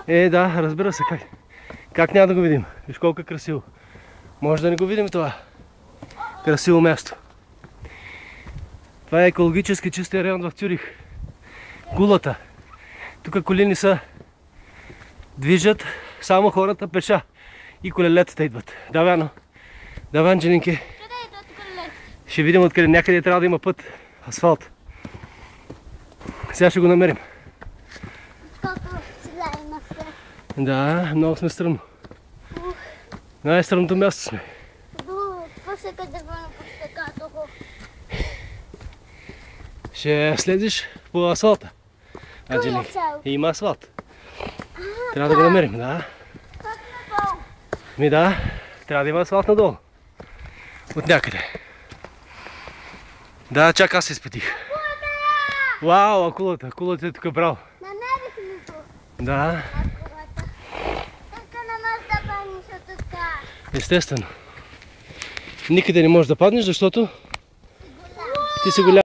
Да, разбира се. Как няма да го видим? Виж колко е красиво. Може да не го видим това красиво място. Това е екологически чистия район в Цюрих. Кулата. Тук коли не са движат, само хората пеша. И колелетата идват. Да, Вяно. Да, Ванджелинки. Къде идват колелетата? Ще видим откъде. Някъде трябва да има път. Асфалт. Сега ще го намерим. Колко сега има все. Да, много сме стръмно. Най-стръмното място сме. После къде го напустекато го. Ще слезеш по асфалта. Анджелинки. Има асфалт. Трябва да го намерим, да. Как надолу? Да, трябва да има асфалт надолу. От някъде. Да, чак аз се изпитих. Вау, акулата. Акулата е тук, браво. Намерихме го. Да. Акулата. Така не може да паднеш от тук. Естествено. Никъде не можеш да паднеш, защото Голям. ти си голям.